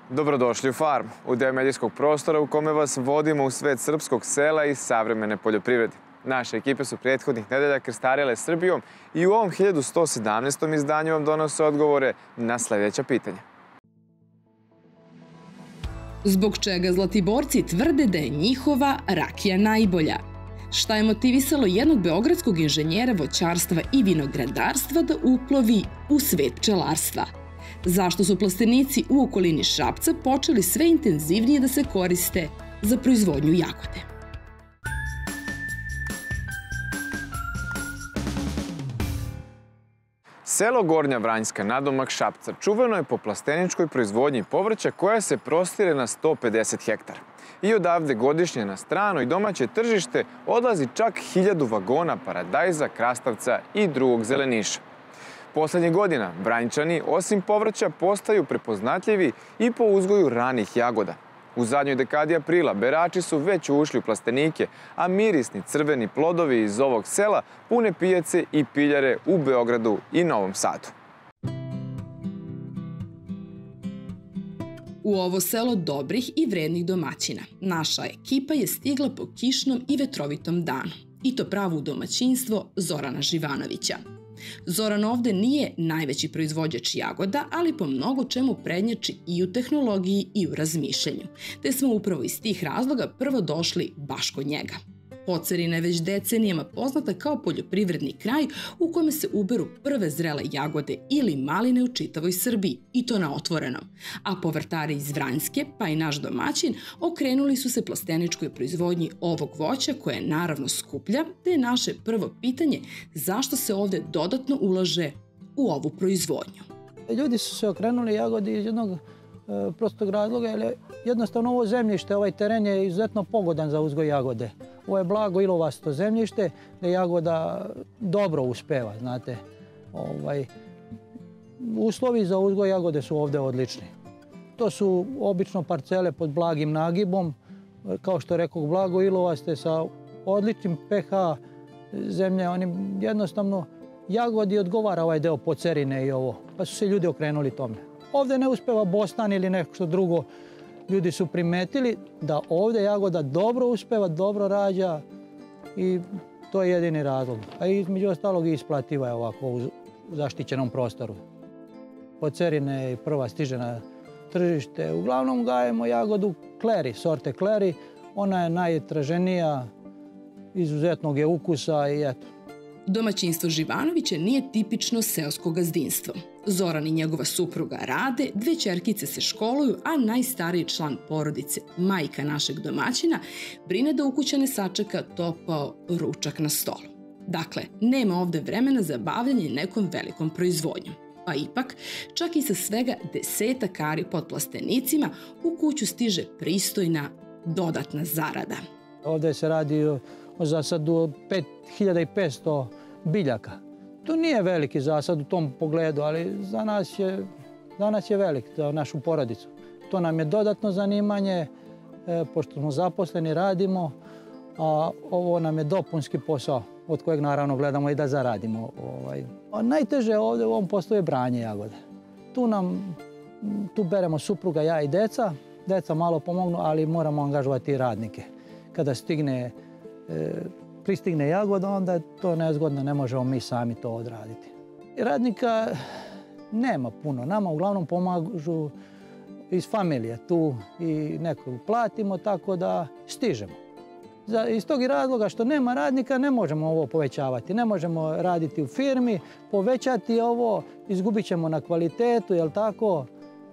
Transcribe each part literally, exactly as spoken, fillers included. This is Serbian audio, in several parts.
Dobrodošli u Farm, u deo medijskog prostora u kome vas vodimo u svet srpskog sela i savremene poljoprivrede. Naše ekipe su prethodnih nedelja krstarile Srbijom i u ovom hiljadu sto sedamnaestom izdanju vam donose odgovore na sljedeća pitanja. Zbog čega Zlatiborci tvrde da je njihova rakija najbolja? Šta je motivisalo jednog beogradskog inženjera voćarstva i vinogradarstva da uplovi u svet pčelarstva? Zašto su plastenici u okolini Šapca počeli sve intenzivnije da se koriste za proizvodnju jagode? Selo Gornja Vranjska, nadomak Šapca, čuveno je po plasteničkoj proizvodnji povrća koja se prostire na sto pedeset hektara. I odavde godišnje na strano i domaće tržište odlazi čak hiljadu vagona paradajza, krastavca i drugog zeleniša. Poslednjih godina Vranjčani, osim povrća, postaju prepoznatljivi i po uzgoju ranih jagoda. U zadnjoj dekadi aprila berači su već ušli u plastenike, a mirisni crveni plodovi iz ovog sela pune pijace i piljare u Beogradu i Novom Sadu. U ovo selo dobrih i vrednih domaćina naša ekipa je stigla po kišnom i vetrovitom danu. I to pravo u domaćinstvo Zorana Živanovića. Zoran ovde nije najveći proizvođač jagoda, ali po mnogo čemu prednjači i u tehnologiji i u razmišljanju, te smo upravo iz tih razloga prvo došli baš kod njega. Pocerina je već decenijama poznata kao poljoprivredni kraj u kome se uberu prve zrele jagode ili maline u čitavoj Srbiji, i to na otvorenom. A povrtari iz Vranjske, pa i naš domaćin, okrenuli su se plasteničkoj proizvodnji ovog voća, koja je naravno skuplja, te je naše prvo pitanje zašto se ovde dodatno ulaže u ovu proizvodnju. Ljudi su se okrenuli jagodi iz jednog prostog razloga, jer jednostavno ovo zemljište, ovaj teren je izuzetno pogodan za uzgoj jagode. Ovo je blago ilovasto zemljište gde jagoda dobro uspeva, znate. Ovaj, uslovi za uzgoj jagode su ovde odlični. To su obično parcele pod blagim nagibom, kao što rekao, blago ilovaste sa odličnim pH zemlje. Oni jednostavno jagodi odgovara ovaj deo pocerine i ovo, pa su se ljudi okrenuli tome. Ovde ne uspeva bostan ili nešto drugo. Ljudi su primetili da ovde jagoda dobro uspeva, dobro rađa i to je jedini razlog. A između ostalog i isplativa je ovako u zaštićenom prostoru. Pocerine prva stiže na tržište. Uglavnom gajemo jagodu Kleri, sorte Kleri. Ona je najtraženija, izuzetnog je ukusa i eto. Domaćinstvo Živanovića nije tipično seosko gazdinstvo. Zoran i njegova supruga rade, dve ćerkice se školuju, a najstariji član porodice, majka našeg domaćina, brine da ukućane sačeka topao ručak na stolu. Dakle, nema ovde vremena za bavljanje nekom velikom proizvodnjom. Pa ipak, čak i sa svega desetak ari pod plastenicima, u kuću stiže pristojna dodatna zarada. Ovde se radi o zasadu pet hiljada petsto biljaka. To nije veliki zasad u tom pogledu, ali za nas je, za nas je velik, za našu porodicu. To nam je dodatno zanimanje, e, pošto smo zaposleni, radimo, a ovo nam je dopunski posao, od kojeg naravno gledamo i da zaradimo. Ovaj. A najteže ovde u ovom poslu je branje jagode. Tu nam, tu beremo supruga, ja i deca. Deca malo pomognu, ali moramo angažovati i radnike. Kada stigne pristigne jagoda, onda je to nezgodno, ne možemo mi sami to odraditi. Radnika nema puno, nama uglavnom pomažu iz familije tu i nekog platimo, tako da stižemo. Iz tog razloga što nema radnika ne možemo ovo povećavati, ne možemo raditi u firmi, povećati ovo, izgubit ćemo na kvalitetu, jel tako?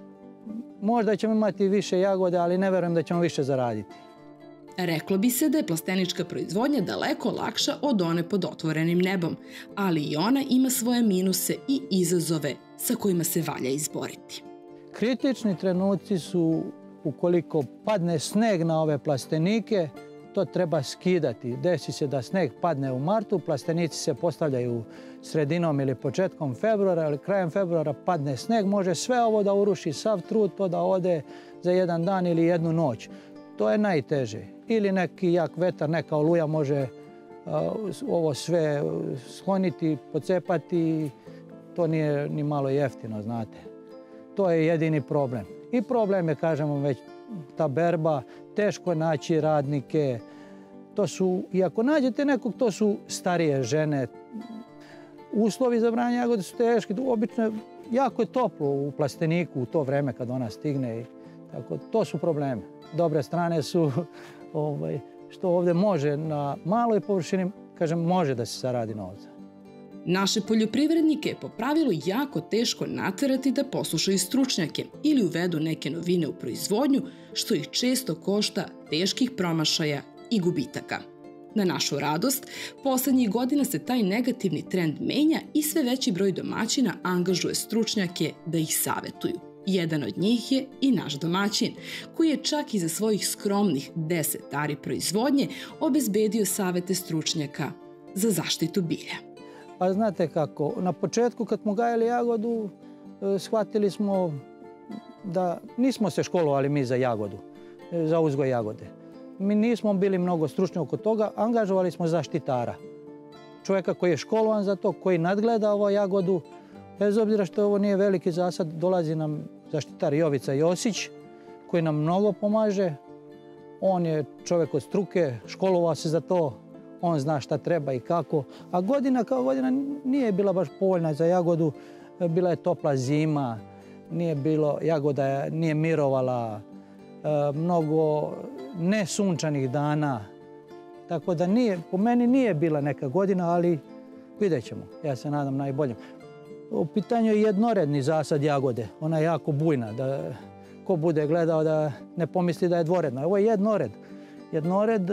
Možda ćemo imati više jagode, ali ne verujem da ćemo više zaraditi. Reklo bi se da je plastenička proizvodnja daleko lakša od one pod otvorenim nebom, ali i ona ima svoje minuse i izazove sa kojima se valja izboriti. Kritični trenuci su ukoliko padne sneg na ove plastenike, to treba skidati. Desi se da sneg padne u martu, plastenici se postavljaju sredinom ili početkom februara, ili krajem februara padne sneg, može sve ovo da uruši, sav trud to da ode za jedan dan ili jednu noć. To je najteže. Ili neki jak vetar, neka oluja može ovo sve skloniti, pocepati. To nije ni malo jeftino, znate. To je jedini problem. I problem je, kažemo, već ta berba, teško je naći radnike. To su, i ako nađete nekog, to su starije žene. Uslovi za branje jagode su teški. Obično je, jako je toplo u plasteniku u to vreme kad ona stigne. Tako, to su problemi. Dobre strane su ovaj, što ovdje može na maloj površini, kažem, može da se zaradi novca. Naše poljoprivrednike je po pravilu jako teško naterati da poslušaju stručnjake ili uvedu neke novine u proizvodnju, što ih često košta teških promašaja i gubitaka. Na našu radost, poslednjih godina se taj negativni trend menja i sve veći broj domaćina angažuje stručnjake da ih savetuju. Jedan od njih je i naš domaćin, koji je čak i za svojih skromnih deset ari proizvodnje obezbedio savete stručnjaka za zaštitu bilja. Pa znate kako, na početku kad smo gajali jagodu, shvatili smo da nismo se školovali mi za jagodu, za uzgoj jagode. Mi nismo bili mnogo stručni oko toga, angažovali smo zaštitara. Čovjeka koji je školovan za to, koji nadgleda ovu jagodu, bez obzira što ovo nije veliki zasad, dolazi nam zaštitar Jovica Josić, koji nam mnogo pomaže. On je čovjek od struke, školovao se za to, on zna šta treba i kako. A godina kao godina nije bila baš povoljna za jagodu, bila je topla zima, nije bilo, jagoda nije mirovala, mnogo nesunčanih dana. Tako da nije, po meni nije bila neka godina, ali vidjet ćemo. Ja se nadam najboljem. U pitanju je jednoredni zasad jagode. Ona je jako bujna. Da ko bude gledao da ne pomisli da je dvoredna. Ovo je jednored. Jednored,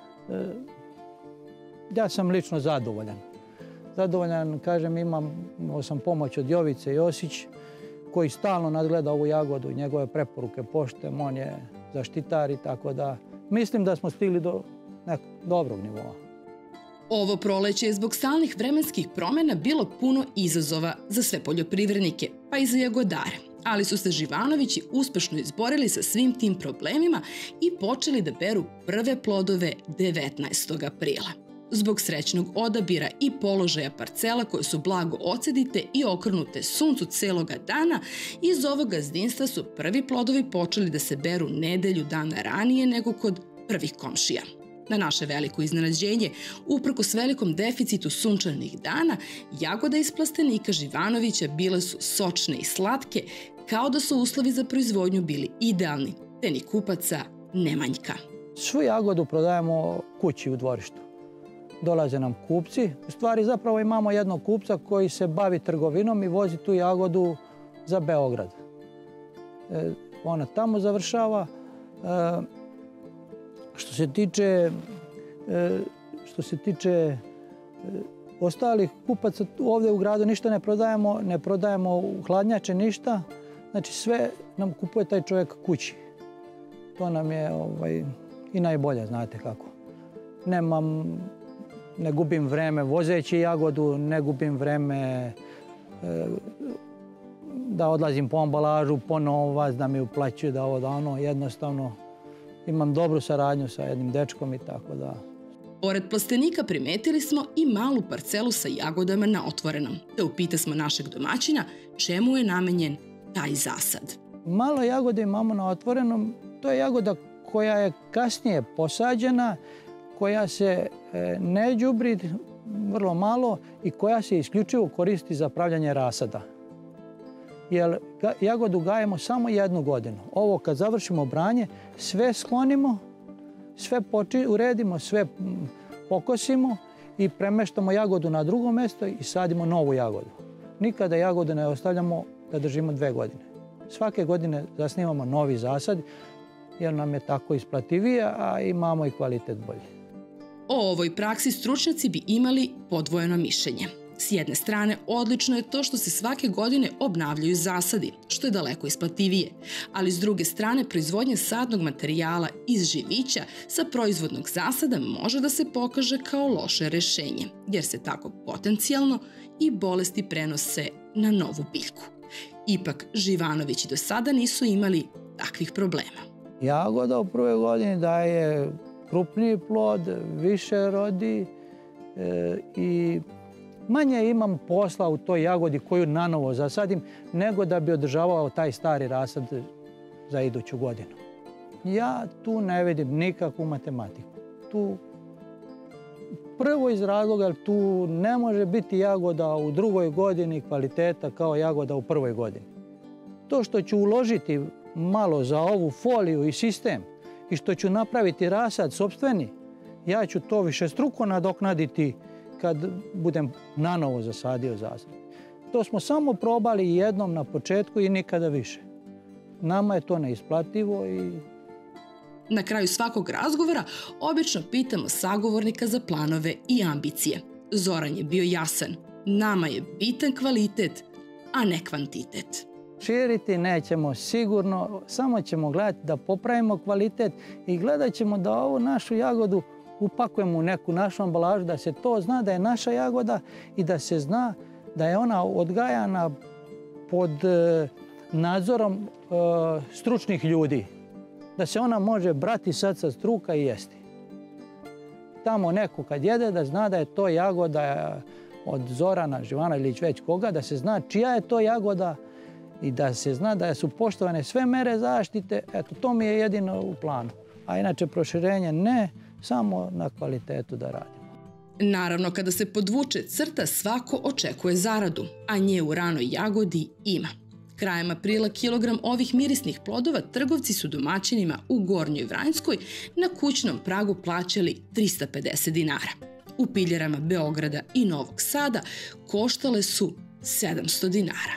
ja sam lično zadovoljan. Zadovoljan, kažem, imam, imao sam pomoć od Jovice Josić, koji stalno nadgleda ovu jagodu i njegove preporuke poštujem. On je zaštitar i tako da mislim da smo stigli do nekog dobrog nivoa. Ovo proleće je zbog stalnih vremenskih promjena bilo puno izazova za sve poljoprivrednike, pa i za jagodare. Ali su se Živanovići uspešno izborili sa svim tim problemima i počeli da beru prve plodove devetnaestog aprila. Zbog srećnog odabira i položaja parcela koje su blago ocedite i okrenute suncu celoga dana, iz ovog gazdinstva su prvi plodovi počeli da se beru nedelju dana ranije nego kod prvih komšija. Na naše veliko iznenađenje, uprkos velikom deficitu sunčanih dana, jagode iz plastenika Živanovića bile su sočne i slatke, kao da su uslovi za proizvodnju bili idealni, te ni kupaca ne manjka. Svu jagodu prodajemo kući u dvorištu. Dolaze nam kupci. U stvari zapravo imamo jednog kupca koji se bavi trgovinom i vozi tu jagodu za Beograd. E, ona tamo završava. E, što se tiče, e, što se tiče e, ostalih kupaca ovdje u gradu ništa ne prodajemo, ne prodajemo u hladnjače ništa. Znači sve nam kupuje taj čovjek kući. To nam je ovaj, i najbolje, znate kako. Nemam, ne gubim vreme vozeći jagodu, ne gubim vreme e, da odlazim po ambalažu, po novac, da mi uplaćuju, da ovo, da ono. Jednostavno imam dobru saradnju sa jednim dečkom i tako da. Pored plastenika primetili smo i malu parcelu sa jagodama na otvorenom. Te upitasmo našeg domaćina čemu je namenjen taj zasad. Malo jagode imamo na otvorenom. To je jagoda koja je kasnije posađena, koja se ne đubri vrlo malo i koja se isključivo koristi za pravljanje rasada. Jer jagodu gajemo samo jednu godinu. Ovo kad završimo branje, sve sklonimo, sve uredimo, sve pokosimo i premeštamo jagodu na drugo mjesto i sadimo novu jagodu. Nikada jagodu ne ostavljamo da držimo dve godine. Svake godine zasnivamo novi zasad jer nam je tako isplativije, a imamo i kvalitet bolji. O ovoj praksi stručnjaci bi imali podvojeno mišljenje. S jedne strane, odlično je to što se svake godine obnavljaju zasadi, što je daleko isplativije, ali s druge strane, proizvodnja sadnog materijala iz živića sa proizvodnog zasada može da se pokaže kao loše rešenje, jer se tako potencijalno i bolesti prenose na novu biljku. Ipak, Živanovići do sada nisu imali takvih problema. Jagoda u prvoj godini daje krupniji plod, više rodi e, i manje imam posla u toj jagodi koju nanovo zasadim, nego da bi održavao taj stari rasad za iduću godinu. Ja tu ne vidim nikakvu matematiku. Tu prvo iz razloga, jer tu ne može biti jagoda u drugoj godini kvaliteta kao jagoda u prvoj godini. To što ću uložiti malo za ovu foliju i sistem i što ću napraviti rasad sopstveni, ja ću to višestruko nadoknaditi kad budem nanovo zasadio zasad. To smo samo probali jednom na početku i nikada više. Nama je to neisplativo i... Na kraju svakog razgovora obično pitamo sagovornika za planove i ambicije. Zoran je bio jasan. Nama je bitan kvalitet, a ne kvantitet. Širiti nećemo sigurno, samo ćemo gledati da popravimo kvalitet i gledat ćemo da ovu našu jagodu upakujemo u neku našu ambalažu, da se to zna da je naša jagoda i da se zna da je ona odgajana pod nadzorom stručnih ljudi. Da se ona može brati sad sa struka i jesti. Tamo neko kad jede da zna da je to jagoda od Zorana, Živana ili već koga, da se zna čija je to jagoda i da se zna da su poštovane sve mere zaštite. Eto, to mi je jedino u planu. A inače proširenje ne, samo na kvalitetu da radimo. Naravno, kada se podvuče crta, svako očekuje zaradu, a nje u ranoj jagodi ima. Krajem aprila kilogram ovih mirisnih plodova trgovci su domaćinima u Gornjoj Vranjskoj na kućnom pragu plaćali trista pedeset dinara. U piljerama Beograda i Novog Sada koštale su sedamsto dinara.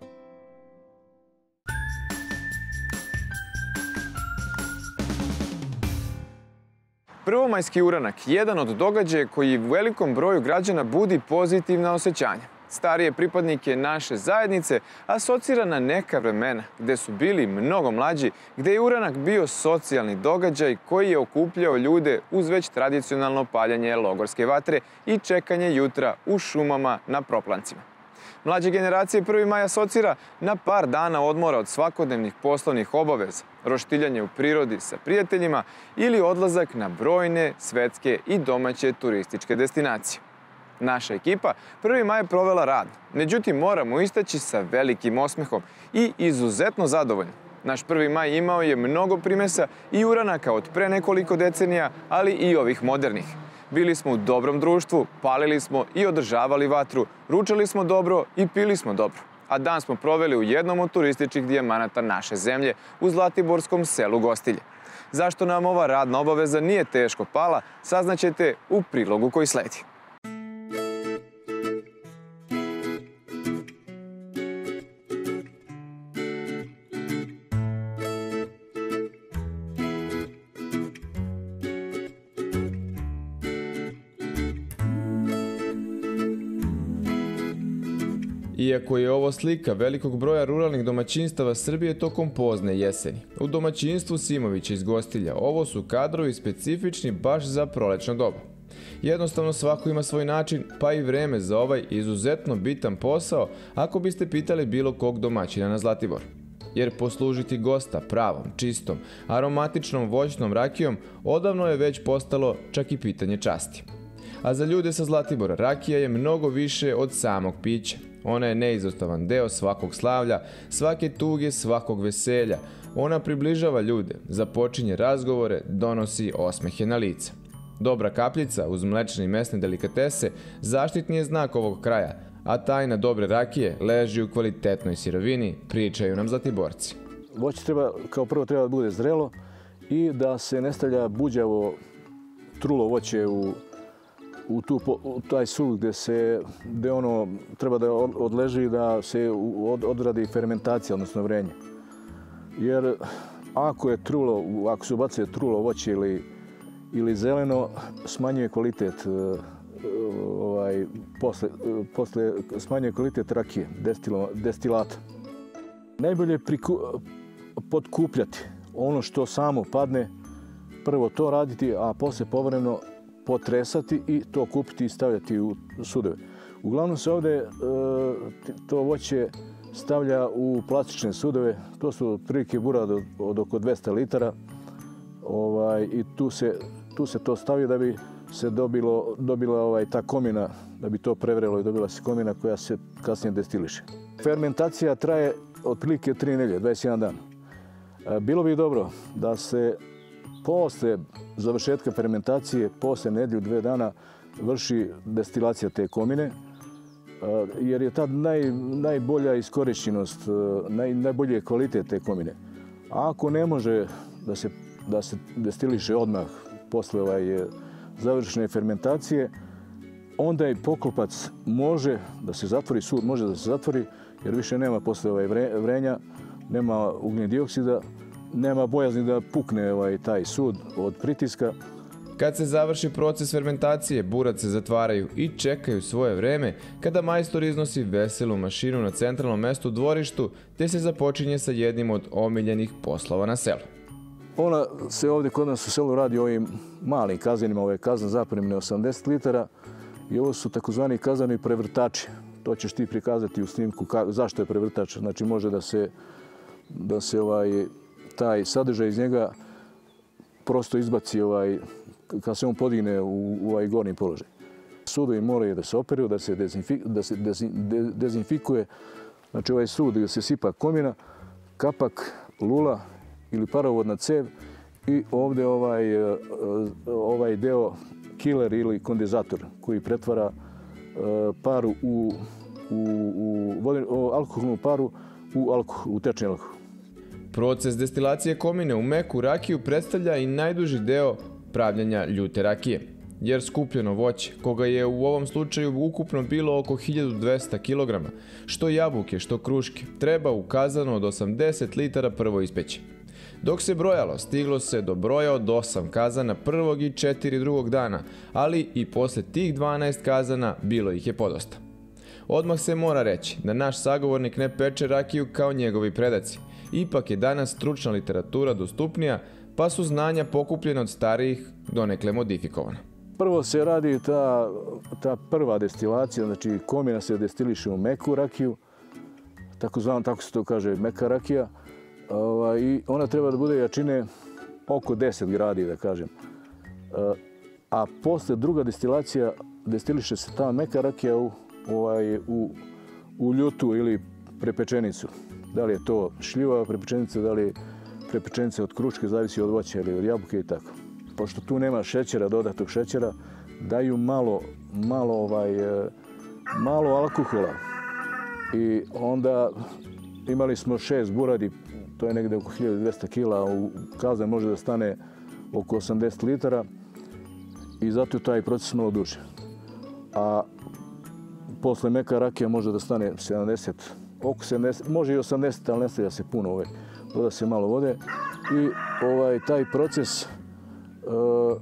Prvomajski uranak, jedan od događaja koji u velikom broju građana budi pozitivna osjećanja. Starije pripadnike naše zajednice asocira na neka vremena gde su bili mnogo mlađi, gde je uranak bio socijalni događaj koji je okupljao ljude uz već tradicionalno paljanje logorske vatre i čekanje jutra u šumama na proplancima. Mlađe generacije prvi maj asocira na par dana odmora od svakodnevnih poslovnih obaveza, roštiljanje u prirodi sa prijateljima ili odlazak na brojne svetske i domaće turističke destinacije. Naša ekipa prvi maj je provela radno, međutim moramo istaći sa velikim osmehom i izuzetno zadovoljno. Naš prvi maj imao je mnogo primesa i uranaka od pre nekoliko decenija, ali i ovih modernih. Bili smo u dobrom društvu, palili smo i održavali vatru, ručali smo dobro i pili smo dobro. A dan smo proveli u jednom od turističkih dijamanata naše zemlje, u zlatiborskom selu Gostilje. Zašto nam ova radna obaveza nije teško pala, saznaćete u prilogu koji sledi. Iako je ovo slika velikog broja ruralnih domaćinstava Srbije tokom pozne jeseni, u domaćinstvu Simovića iz Gostilja ovo su kadrovi specifični baš za prolećno doba. Jednostavno svako ima svoj način, pa i vreme za ovaj izuzetno bitan posao ako biste pitali bilo kog domaćina na Zlatibor. Jer poslužiti gosta pravom, čistom, aromatičnom voćnom rakijom odavno je već postalo čak i pitanje časti. A za ljude sa Zlatibora rakija je mnogo više od samog pića. Ona je neizostavan deo svakog slavlja, svake tuge, svakog veselja. Ona približava ljude, započinje razgovore, donosi osmehe na lice. Dobra kapljica uz mlečne i mesne delikatese zaštitni je znak ovog kraja, a tajna dobre rakije leži u kvalitetnoj sirovini, pričaju nam Zlatiborci. Voće treba, kao prvo treba da bude zrelo i da se ne stavlja buđavo trulo voće u u, tu, u taj sud gdje se gdje ono treba da odleži da se od, odradi fermentacija, odnosno vrenje. Jer ako je trulo, ako se ubacuje trulo voće ili, ili zeleno, smanjuje kvalitet ovaj, posle, posle smanjuje kvalitet rakije, destilo, destilata. Najbolje je priku, potkupljati ono što samo padne, prvo to raditi, a posle povremeno potresati i to kupiti i stavljati u sudove. Uglavnom se ovdje e, to voće stavlja u plastične sudove, to su otprilike burad od, od oko dvesta litara ovaj, i tu se, tu se to stavi da bi se dobilo, dobila ovaj, ta komina, da bi to prevrelo i dobila se komina koja se kasnije destiliše. Fermentacija traje otprilike tri nedelje, dvadeset jedan dan. Bilo bi dobro da se posle završetka fermentacije, posle nedjelju, dve dana, vrši destilacija te komine, jer je tad naj, najbolja iskorišćenost, naj, najbolji je kvalitet te komine. A ako ne može da se, da se destiliše odmah posle ovaj, završene fermentacije, onda i poklopac može da se zatvori, sud može da se zatvori, jer više nema posle ovaj vrenja, nema ugljen dioksida, nema bojazni da pukne ovaj, taj sud od pritiska. Kad se završi proces fermentacije, burac se zatvaraju i čekaju svoje vreme kada majstor iznosi veselu mašinu na centralnom mestu u dvorištu, te se započinje sa jednim od omiljenih poslova na selu. Ona se ovdje kod nas u selu radi o ovim malim kazanima, ove kazan zapremne osamdeset litara i ovo su takozvani kazani prevrtači. To ćeš ti prikazati u snimku ka, zašto je prevrtač. Znači može da se, da se ovaj, taj sadržaj iz njega prosto izbaci ovaj, kad se on podigne u, u ovaj gornji položaj. Sudovi moraju da se operuju, da se, dezinfi, da se dezin, de, dezinfikuje. Znači ovaj sud gdje se sipa komina, kapak, lula ili parovodna cev i ovdje ovaj, ovaj deo kiler ili kondenzator koji pretvara paru u, u, u voden, alkoholnu paru u, alkohol, u tečni alkohol. Proces destilacije komine u meku rakiju predstavlja i najduži deo pravljenja ljute rakije, jer skupljeno voće, koga je u ovom slučaju ukupno bilo oko hiljadu dvesta kilograma, što jabuke, što kruške, treba u kazanu od osamdeset litara prvo ispeći. Dok se brojalo, stiglo se do broja od osam kazana prvog i četiri drugog dana, ali i posle tih dvanaest kazana bilo ih je podosta. Odmah se mora reći da naš sagovornik ne peče rakiju kao njegovi predaci. Ipak je danas stručna literatura dostupnija, pa su znanja pokupljena od starijih donekle modifikovana. Prvo se radi ta, ta prva destilacija, znači komina se destiliše u meku rakiju, tako zvan, tako se to kaže, meka rakija. I ona treba da bude jačine oko deset gradi, da kažem. A posle druga destilacija destiliše se ta meka rakija u, ovaj, u, u ljutu ili prepečenicu. Da li je to šljiva prepečenica, da li je prepečenica od kruške, zavisi od voća ili od jabuke i tako. Pošto tu nema šećera, dodatog šećera, daju malo, malo, ovaj, malo alkohola. I onda imali smo šest buradi, to je negde oko hiljadu dvesta kila, u kazan može da stane oko osamdeset litara i zato je taj proces malo duži. A posle meka rakija može da stane sedamdeset, oko sedamdeset, može i osamdeset, ali ne stavlja se puno, ovaj, doda se malo vode i ovaj, taj proces uh,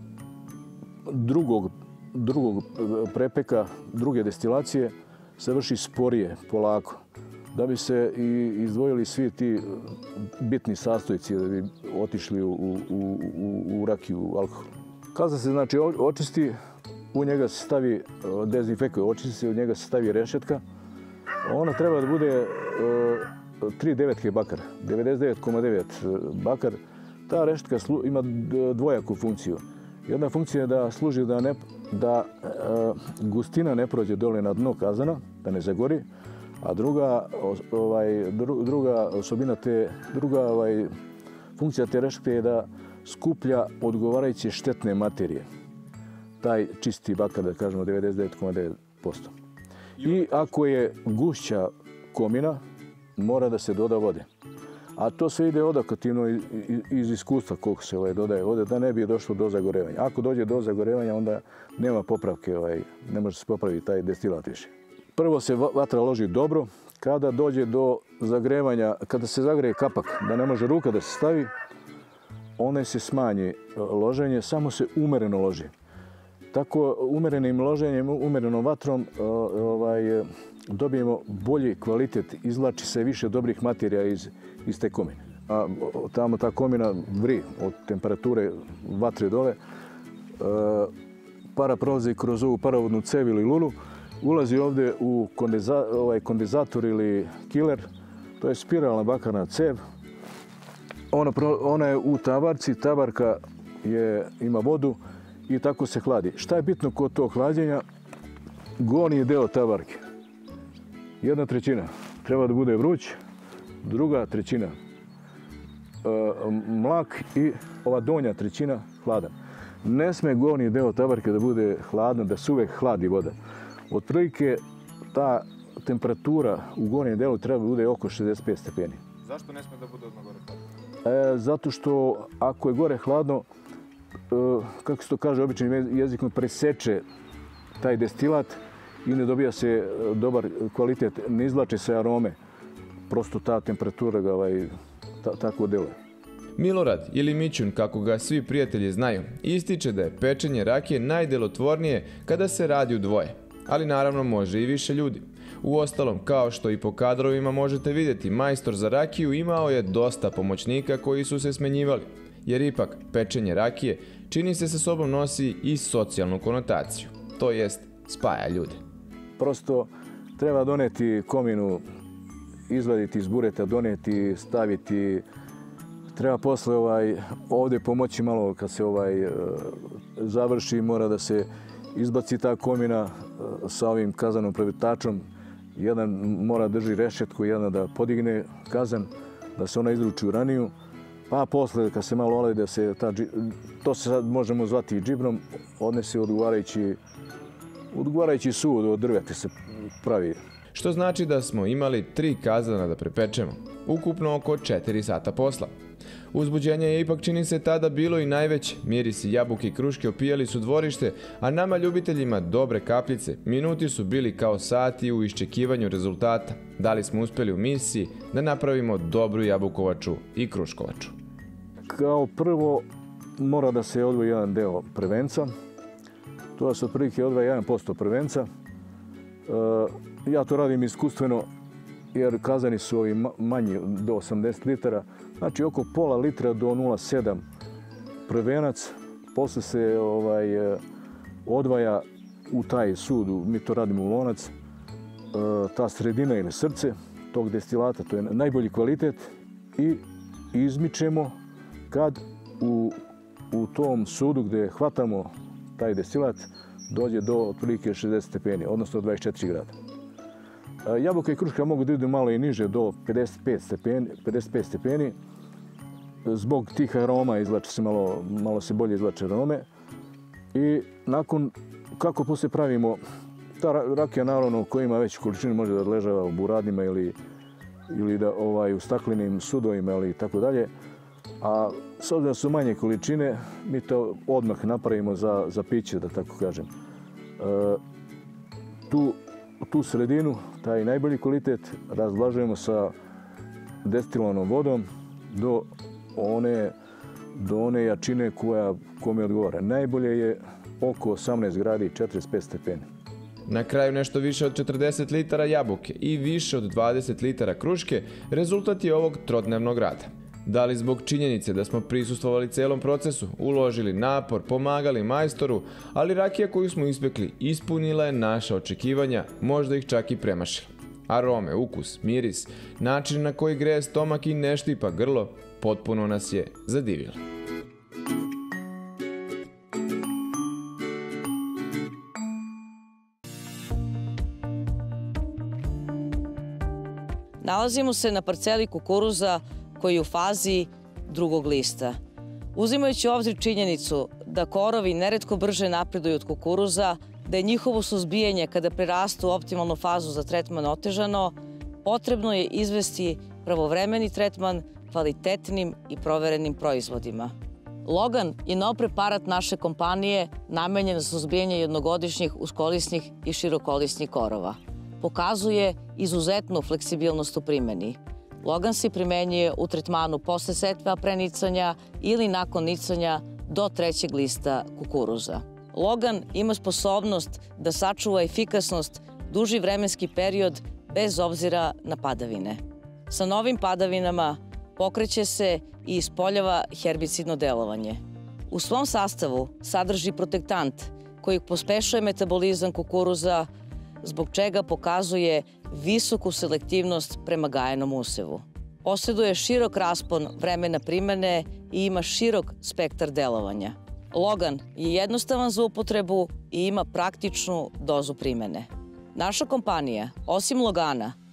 drugog, drugog prepeka, druge destilacije se vrši sporije, polako, da bi se i izdvojili svi ti bitni sastojci, da bi otišli u, u, u, u rakiju, u alkohol. Kazan se znači očisti, u njega se stavi, dezinfekuje, očisti se, u njega se stavi rešetka. Ona treba da bude uh, tri devetke bakar, devedeset devet zarez devet bakar. Ta rešetka slu, ima dvojaku funkciju. Jedna funkcija je da služi da, ne, da uh, gustina ne prođe dole na dno kazana, da ne zagori. A druga, ovaj, dru, druga osobina te, druga ovaj, funkcija te rešetke je da skuplja odgovarajuće štetne materije. Taj čisti bakar, da kažemo, devedeset devet zarez devet posto. I ako je gušća komina, mora da se doda vode. A to sve ide odokativno iz iskustva koliko se ovaj, dodaje vode, da ne bi došlo do zagorevanja. Ako dođe do zagorevanja, onda nema popravke, ovaj, ne može se popraviti taj destilat više. Prvo se vatra loži dobro, kada dođe do zagrevanja, kada se zagreje kapak, da ne može ruka da se stavi, onda se smanji loženje, samo se umereno loži. Tako umerenim loženjem, umerenom vatrom ovaj, dobijemo bolji kvalitet, izvlači se više dobrih materija iz, iz te komine. A tamo ta komina vri od temperature vatre dole, para prolazi kroz ovu parovodnu cev ili lulu, ulazi ovdje u kondeza, ovaj, kondenzator ili kiler, to je spiralna bakarna cev. Ona, ona je u tabarci, tabarka je, ima vodu i tako se hladi. Šta je bitno kod tog hlađenja? Gornji deo tabarke. Jedna trećina treba da bude vruć, druga trećina mlak i ova donja trećina hladan. Ne sme gornji deo tabarke da bude hladno, da se uvek hladi voda. Otprilike ta temperatura u gornjem delu treba da bude oko šezdeset pet stepeni. Zašto ne sme da bude odmah gore hladno? E, zato što ako je gore hladno, e, kako se to kaže običnim jezikom, preseče taj destilat i ne dobija se dobar kvalitet, ne izvlače se arome. Prosto ta temperatura ga ovaj, ta, tako deluje. Milorad ili Mićun, kako ga svi prijatelji znaju, ističe da je pečenje rakije najdelotvornije kada se radi u dvoje. Ali naravno može i više ljudi. Uostalom, kao što i po kadrovima možete vidjeti, majstor za rakiju imao je dosta pomoćnika koji su se smenjivali. Jer ipak pečenje rakije čini se sa sobom nosi i socijalnu konotaciju. To jest spaja ljude. Prosto treba doneti kominu, izvaditi iz bureta, doneti, staviti. Treba posle ovaj, ovdje pomoći malo kad se ovaj, završi, mora da se izbaci ta komina sa ovim kazanom previtačom. Jedan mora drži rešetku, jedan da podigne kazan, da se ona izruči u raniju. Pa posle, kad se malo oladi, da se ta, to se sad možemo zvati i džibrom, odnese odgovarajući, odgovarajući sud od drveta se pravi. Što znači da smo imali tri kazana da prepečemo, ukupno oko četiri sata posla. Uzbuđenje je ipak, čini se, tada bilo i najveće. Mirisi jabuke i kruške opijali su dvorište, a nama ljubiteljima dobre kapljice minuti su bili kao sati u iščekivanju rezultata. Da li smo uspjeli u misiji da napravimo dobru jabukovaču i kruškovaču? Kao prvo mora da se odvoji jedan deo prvenca. To se otprilike odvaja jedan posto prvenca. Ja to radim iskustveno jer kazani su ovi manji do osamdeset litara. Znači oko pola litra do nula zarez sedam prvenac. Posle se ovaj, odvaja u taj sud, mi to radimo u lonac, ta sredina ili srce tog destilata, to je najbolji kvalitet, i izmičemo kad u, u tom sudu gdje hvatamo taj destilat dođe do otprilike šezdeset stepeni, odnosno dvadeset četiri grada. Jabuka i kruška mogu da idu malo i niže do pedeset pet stepeni, pedeset pet stepeni. Zbog tih aroma izvlače se malo, malo se bolje izvlače arome. I nakon, kako poslije pravimo, ta rakija naravno koja ima veću količinu može da odležava u buradima ili, ili da, ovaj, u staklenim sudovima ili tako dalje. A s obzirom da su manje količine, mi to odmah napravimo za, za piće, da tako kažem. E, tu, tu sredinu, taj najbolji kvalitet, razvlažujemo sa destilovanom vodom do one, do one jačine koja kome odgovara. Najbolje je oko osamnaest gradi i četrdeset pet stepeni. Na kraju nešto više od četrdeset litara jabuke i više od dvadeset litara kruške rezultat je ovog trodnevnog rada. Da li zbog činjenice da smo prisustvovali celom procesu, uložili napor, pomagali majstoru, ali rakija koju smo ispekli ispunila je naša očekivanja, možda ih čak i premašila. Arome, ukus, miris, način na koji greje stomak i ne štipa grlo, potpuno nas je zadivila. Nalazimo se na parceli kukuruza koji je u fazi drugog lista. Uzimajući u obzir činjenicu da korovi neretko brže napreduju od kukuruza, da je njihovo suzbijanje kada prerastu u optimalnu fazu za tretman otežano, potrebno je izvesti pravovremeni tretman kvalitetnim i proverenim proizvodima. Logan je nov preparat naše kompanije namenjen za suzbijanje jednogodišnjih uskolisnih i širokolisnih korova. Pokazuje izuzetnu fleksibilnost u primjeni. Logan se primenjuje u tretmanu posle setve pre nicanja ili nakon nicanja do trećeg lista kukuruza. Logan ima sposobnost da sačuva efikasnost duži vremenski period bez obzira na padavine. Sa novim padavinama pokreće se i ispoljava herbicidno delovanje. U svom sastavu sadrži protektant koji pospešuje metabolizam kukuruza, zbog čega pokazuje visoku selektivnost prema gajenom usevu. Posjeduje širok raspon vremena primene i ima širok spektar delovanja. Logan je jednostavan za upotrebu i ima praktičnu dozu primene. Naša kompanija, osim Logana,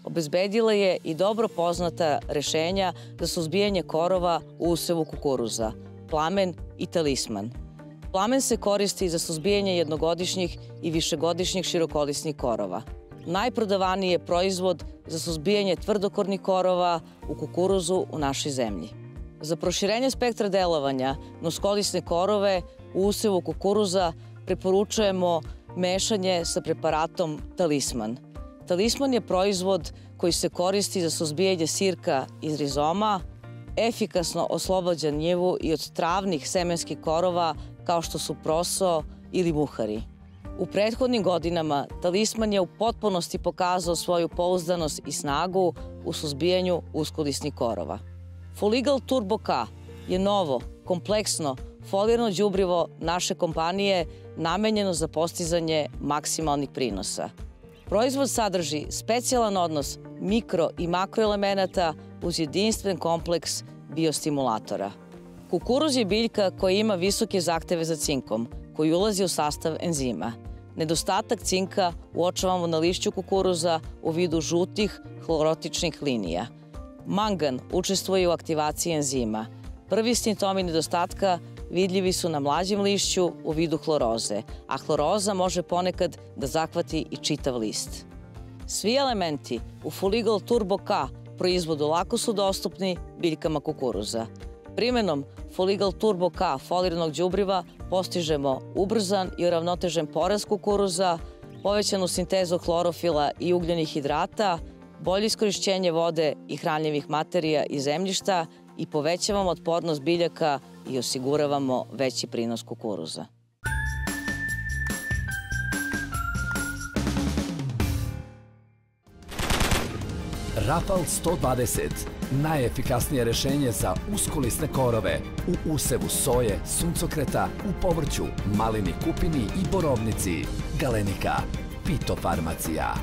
obezbedila je i dobro poznata rešenja za suzbijanje korova u usevu kukuruza, plamen i talisman. Plamen se koristi za suzbijanje jednogodišnjih i višegodišnjih širokolisnih korova. Najprodavaniji je proizvod za suzbijanje tvrdokornih korova u kukuruzu u našoj zemlji. Za proširenje spektra delovanja na uskolisne korove u usevu kukuruza preporučujemo mešanje sa preparatom talisman. Talisman je proizvod koji se koristi za suzbijanje sirka iz rizoma, efikasno oslobađa njivu i od travnih semenskih korova kao što su proso ili muhari. U prethodnim godinama talisman je u potpunosti pokazao svoju pouzdanost i snagu u suzbijanju uskolisnih korova. Foligal Turbo K je novo, kompleksno, folirno đubrivo naše kompanije namenjeno za postizanje maksimalnih prinosa. Proizvod sadrži specijalan odnos mikro i makroelemenata uz jedinstven kompleks biostimulatora. Kukuruz je biljka koja ima visoke zahteve za cinkom, koji ulazi u sastav enzima. Nedostatak cinka uočavamo na lišću kukuruza u vidu žutih hlorotičnih linija. Mangan učestvuje u aktivaciji enzima. Prvi simptomi nedostatka vidljivi su na mlađem lišću u vidu hloroze, a hloroza može ponekad da zahvati i čitav list. Svi elementi u Foligal Turbo K proizvodu lako su dostupni biljkama kukuruza. Primenom Foligal Turbo K foliranog đubriva postižemo ubrzan i uravnotežen porast kukuruza, povećanu sintezu hlorofila i ugljenih hidrata, bolje iskorišćenje vode i hranljivih materija iz zemljišta i povećavamo otpornost biljaka i osiguravamo veći prinos kukuruza. Rafal sto dvadeset. Najefikasnije rešenje za uskolisne korove u usevu soje, suncokreta, u povrću, malini, kupini i borovnici. Galenika. Fitofarmacija.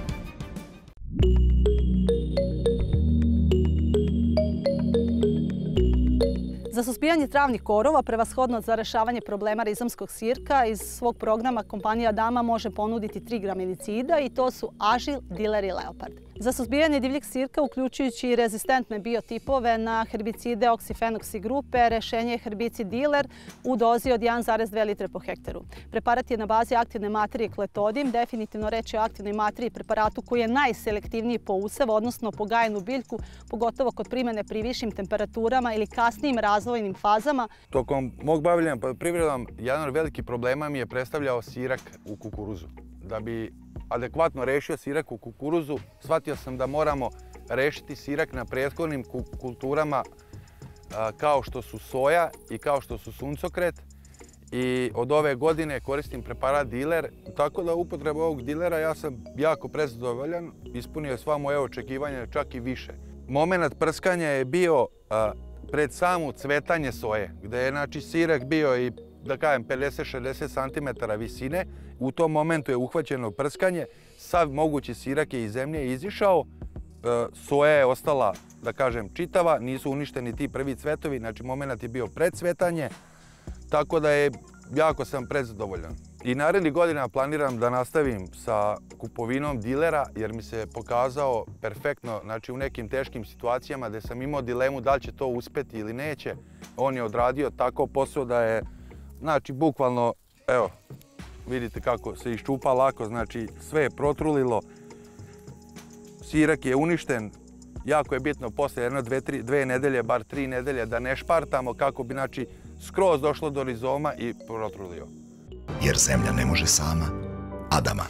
Za suzbijanje travnih korova, prevashodno za rešavanje problema rizomskog sirka, iz svog programa kompanija Dama može ponuditi tri graminicida i to su Ažil, Diler i Leopard. Za suzbijanje divljeg sirka, uključujući i rezistentne biotipove na herbicide oksifenoksi grupe, rešenje je herbicid Diler u dozi od jedan zarez dve litre po hektaru. Preparat je na bazi aktivne materije kletodim, definitivno reč je o aktivnoj materiji preparatu koji je najselektivniji po usev, odnosno po gajenu biljku, pogotovo kod primene pri višim temperaturama ili kasnijim razvojnim fazama. Tokom mog bavljenja poljoprivredom, jedan od velikih problema mi je predstavljao sirak u kukuruzu. Da bi adekvatno rešio sirak u kukuruzu, shvatio sam da moramo rešiti sirak na prethodnim kulturama kao što su soja i kao što su suncokret. I od ove godine koristim preparat Diler, tako da upotreba ovog Dilera ja sam jako prezadovoljan, ispunio sva moje očekivanja, čak i više. Moment prskanja je bio pred samu cvetanje soje, gde je znači sirak bio i da kažem pedeset do šezdeset centimetara visine. U tom momentu je uhvaćeno prskanje, sav mogući sirak je iz zemlje izišao, soja je ostala, da kažem, čitava, nisu uništeni ti prvi cvetovi, znači moment je bio predcvetanje, tako da je jako sam prezadovoljan. I narednih godina planiram da nastavim sa kupovinom Dilera, jer mi se pokazao perfektno, znači u nekim teškim situacijama gde sam imao dilemu da li će to uspeti ili neće. On je odradio tako posao da je, znači, bukvalno, evo, vidite kako se iščupa lako, znači sve je protrulilo, sirak je uništen. Jako je bitno posle jedno, dve, tri, dve nedelje, bar tri nedelje, da ne špartamo kako bi, znači, skroz došlo do rizoma i protrulio. Jer zemlja ne može sama. Adama.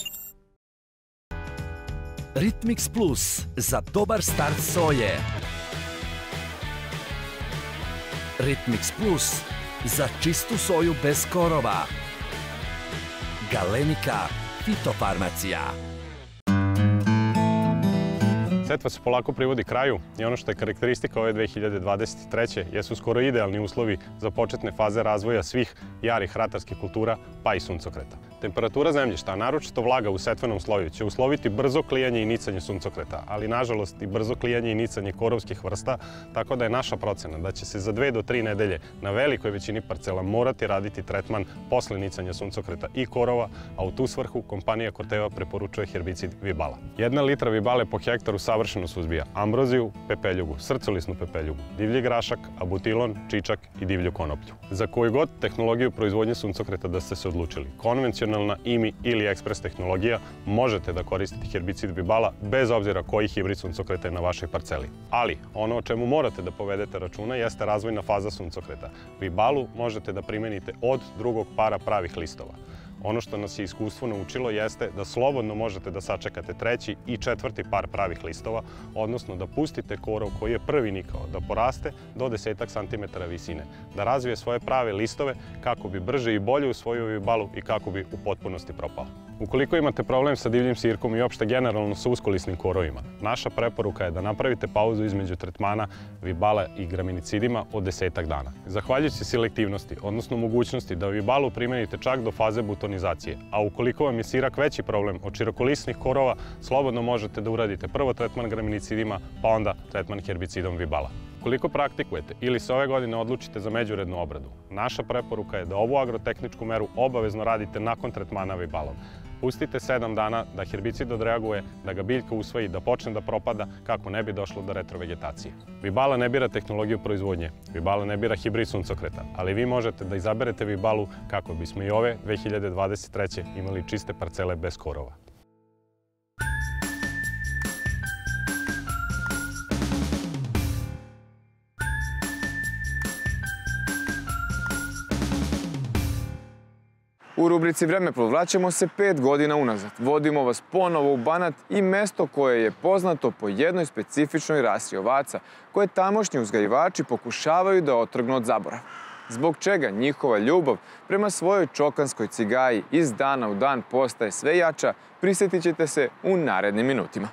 Ritmix Plus za dobar start soje. Ritmix Plus za čistu soju bez korova. Galenika. Fitofarmacija. Setva se polako privodi kraju i ono što je karakteristika ove dve hiljade dvadeset treće jesu skoro idealni uslovi za početne faze razvoja svih jarih ratarskih kultura, pa i suncokreta. Temperatura zemljišta, a naročito vlaga u setvenom sloju, će usloviti brzo klijanje i nicanje suncokreta, ali nažalost i brzo klijanje i nicanje korovskih vrsta, tako da je naša procena da će se za dve do tri nedelje na velikoj većini parcela morati raditi tretman posle nicanja suncokreta i korova, a u tu svrhu kompanija Corteva preporučuje herbicid Vibala. Jedna litra Vibale po hektaru savršeno suzbija ambroziju, pepeljugu, srcolisnu pepeljugu, divlji grašak, abutilon, čičak i divlju konoplju. Za koju god tehnologiju proizvodnje suncokreta da ste se odlučili, konvencionalna, I M I ili ekspres tehnologija, možete da koristite herbicid Vibala bez obzira koji hibrid suncokreta je na vašoj parceli. Ali, ono o čemu morate da povedete računa jeste razvojna faza suncokreta. Vibalu možete da primenite od drugog para pravih listova. Ono što nas je iskustvo naučilo jeste da slobodno možete da sačekate treći i četvrti par pravih listova, odnosno da pustite korov koji je prvi nikao da poraste do desetak santimetara visine, da razvije svoje prave listove kako bi brže i bolje usvojio Vibalu i kako bi u potpunosti propao. Ukoliko imate problem sa divljim sirkom i opšte generalno sa uskolisnim korovima, naša preporuka je da napravite pauzu između tretmana Vibala i graminicidima od desetak dana. Zahvaljujući selektivnosti, odnosno mogućnosti da Vibalu primenite čak do faze butonizacije, a ukoliko vam je sirak veći problem od širokolisnih korova, slobodno možete da uradite prvo tretman graminicidima, pa onda tretman herbicidom Vibala. Ukoliko praktikujete ili se ove godine odlučite za međurednu obradu, naša preporuka je da ovu agrotehničku meru obavezno radite nakon tretmana Vibalom. Pustite sedam dana da herbicid odreaguje, da ga biljka usvoji, da počne da propada kako ne bi došlo do retrovegetacije. Vibala ne bira tehnologiju proizvodnje, Vibala ne bira hibrid suncokreta, ali vi možete da izaberete Vibalu kako bismo i ove dve hiljade dvadeset treće imali čiste parcele bez korova. U rubrici Vremeplov vraćamo se pet godina unazad. Vodimo vas ponovo u Banat i mesto koje je poznato po jednoj specifičnoj rasi ovaca, koje tamošnji uzgajivači pokušavaju da otrgnu od zaborava. Zbog čega njihova ljubav prema svojoj čokanskoj cigaji iz dana u dan postaje sve jača, prisjetit ćete se u narednim minutima.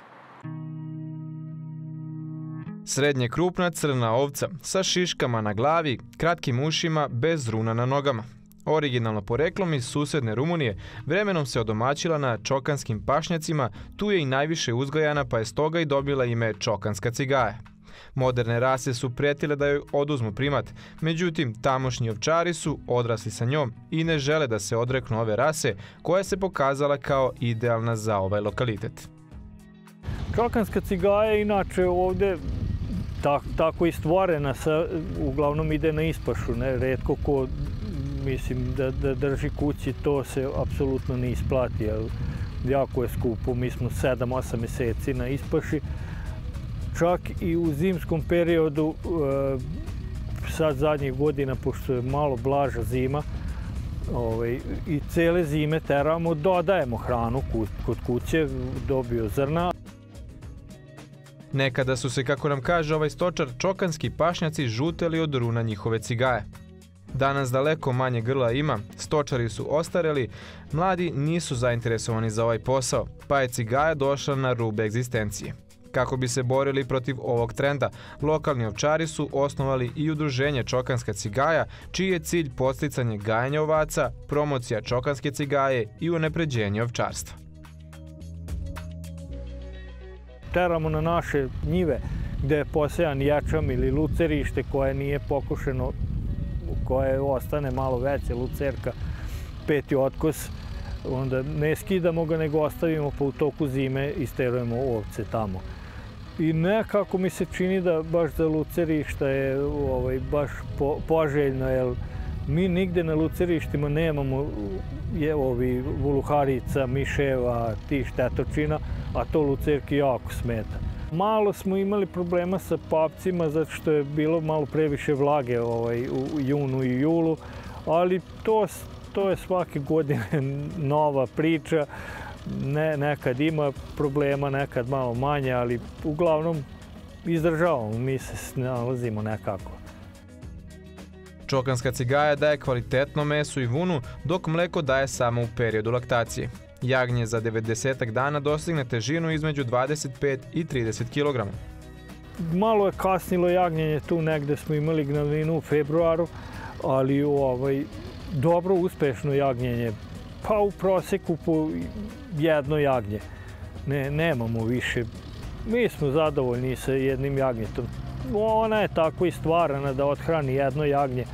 Srednje krupna crna ovca sa šiškama na glavi, kratkim ušima, bez runa na nogama. Originalno poreklom iz susedne Rumunije, vremenom se odomaćila na čokanskim pašnjacima, tu je i najviše uzgajana pa je stoga i dobila ime čokanska cigaja. Moderne rase su pretile da joj oduzmu primat, međutim tamošnji ovčari su odrasli sa njom i ne žele da se odreknu ove rase koja se pokazala kao idealna za ovaj lokalitet. Čokanska cigaja je inače ovde tako i stvorena, uglavnom ide na ispašu, retko ko mislim da drži kući, to se apsolutno ne isplati, jer jako je skupo, mi smo sedam osam meseci na ispaši. Čak i u zimskom periodu, sad zadnjih godina, pošto je malo blaža zima, i cele zime teramo, dodajemo hranu kod kuće, dobio zrna. Nekada su se, kako nam kaže ovaj stočar, čokanski pašnjaci žuteli od runa njihove cigaje. Danas daleko manje grla ima, stočari su ostareli, mladi nisu zainteresovani za ovaj posao, pa je cigaja došla na rub egzistencije. Kako bi se borili protiv ovog trenda, lokalni ovčari su osnovali i udruženje Čokanska cigaja, čiji je cilj podsticanje gajenja ovaca, promocija čokanske cigaje i unapređenje ovčarstva. Teramo na naše njive gde je posejan ječam ili lucerište koje nije pokušeno, koje ostane malo veće, lucerka, peti otkos, onda ne skidamo ga, nego ostavimo, pa u toku zime isterujemo ovce tamo. I nekako mi se čini da baš za lucerišta je baš poželjno, jer mi nigde na lucerištima nemamo vuluharica, miševa, tih štetočina, a to lucerki jako smeta. Malo smo imali problema sa papcima, zato što je bilo malo previše vlage u junu i julu, ali to je svake godine nova priča. Nekad ima problema, nekad malo manje, ali uglavnom izdržavamo, mi se snalazimo nekako. Čokanska cigaja daje kvalitetno meso i vunu, dok mleko daje samo u periodu laktacije. Jagnje za devedesetak dana dostigne težinu između dvadeset pet i trideset kilograma. Malo je kasnilo jagnjenje, tu negde smo imali gnavinu u februaru, ali dobro, uspešno jagnjenje. Pa u proseku po jedno jagnje. Ne, nemamo više. Mi smo zadovoljni sa jednim jagnjetom. Ona je tako i stvarana da odhrani jedno jagnje.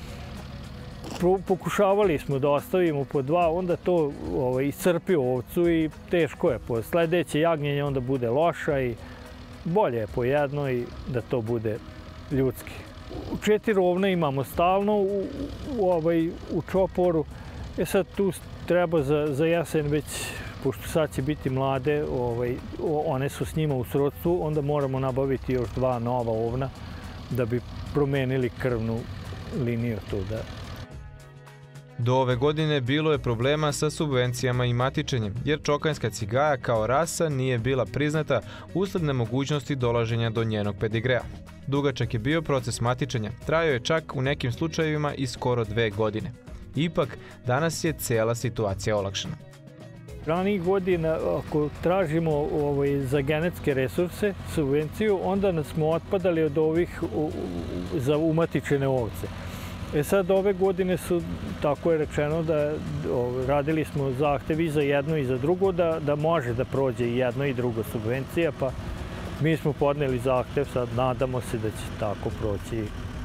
Pokušavali smo da ostavimo po dva, onda to ovaj, iscrpi ovcu i teško je. Po sledeće jagnjenje onda bude loša i bolje je po jedno i da to bude ljudski. Četiri ovne imamo stalno u, u, ovaj, u čoporu. E sad tu treba za, za jesen već, pošto sad će biti mlade, ovaj, one su s njima u srodstvu, onda moramo nabaviti još dva nova ovna da bi promenili krvnu liniju tu. Da. Do ove godine bilo je problema sa subvencijama i matičenjem, jer čokanska cigaja kao rasa nije bila priznata usled nemogućnosti dolaženja do njenog pedigrea. Dugačak je bio proces matičenja, trajao je čak u nekim slučajevima i skoro dve godine. Ipak, danas je cijela situacija olakšana. Ranijih godina, ako tražimo ovaj, za genetske resurse, subvenciju, onda nas smo otpadali od ovih u, za umatičene ovce. E sad, ove godine su, tako je rečeno, da o, radili smo zahtev i za jedno i za drugo, da, da može da prođe i jedno i drugo subvencija, pa mi smo podneli zahtev, sad nadamo se da će tako proći.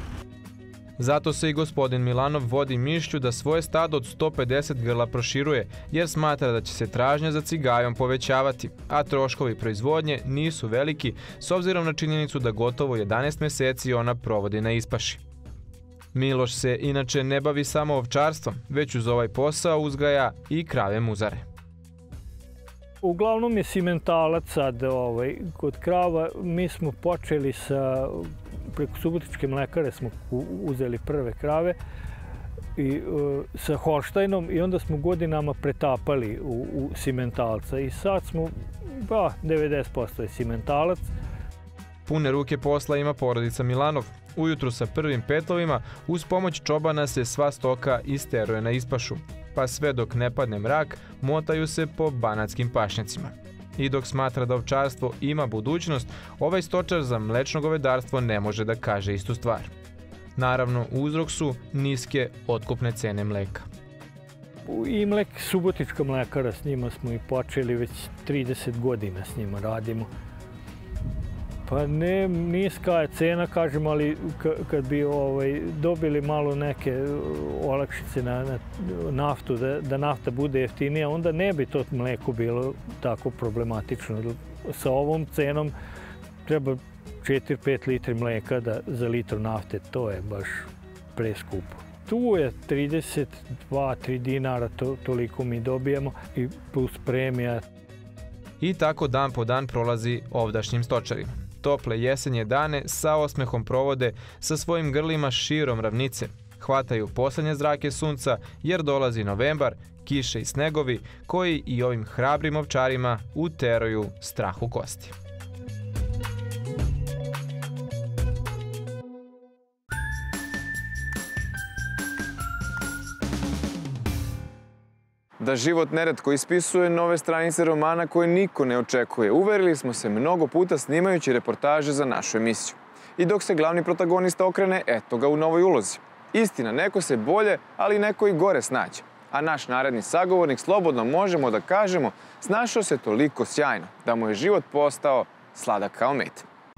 Zato se i gospodin Milanov vodi mišlju da svoje stado od sto pedeset grla proširuje, jer smatra da će se tražnja za cigajom povećavati, a troškovi proizvodnje nisu veliki s obzirom na činjenicu da gotovo jedanaest meseci ona provodi na ispaši. Miloš se inače ne bavi samo ovčarstvom, već uz ovaj posao uzgaja i krave muzare. Uglavnom je simentalac sad ovaj, kod krava. Mi smo počeli sa, preko Subotičke mlekare smo uzeli prve krave i, uh, sa Holštajnom i onda smo godinama pretapali u, u simentalca i sad smo, ba, devedeset posto je simentalac. Pune ruke posla ima porodica Milanov. Ujutru sa prvim petlovima uz pomoć čobana se sva stoka isteruje na ispašu, pa sve dok ne padne mrak, motaju se po banatskim pašnjacima. I dok smatra da ovčarstvo ima budućnost, ovaj stočar za mlečno govedarstvo ne može da kaže istu stvar. Naravno, uzrok su niske otkupne cene mleka. I mlek, Subotička mlekara, s njima smo i počeli, već trideset godina s njima radimo. Pa ne, niska je cena, kažem, ali kad bi ovaj, dobili malo neke olakšice na, na naftu, da, da nafta bude jeftinija, onda ne bi to mleko bilo tako problematično. Sa ovom cenom treba četiri do pet litri mleka da, za litru nafte, to je baš preskupo. Tu je trideset dva do tri dinara, to, toliko mi dobijamo, i plus premija. I tako dan po dan prolazi ovdašnjim stočarima. Tople jesenje dane sa osmehom provode sa svojim grlima širom ravnice. Hvataju poslednje zrake sunca jer dolazi novembar, kiše i snegovi koji i ovim hrabrim ovčarima uteraju strah u kosti. Da život neretko ispisuje nove stranice romana koje niko ne očekuje. Uverili smo se mnogo puta snimajući reportaže za našu emisiju. I dok se glavni protagonista okrene, eto ga u novoj ulozi. Istina, neko se bolje, ali neko i gore snađe. A naš naredni sagovornik, slobodno možemo da kažemo, snašao se toliko sjajno da mu je život postao sladak kao med.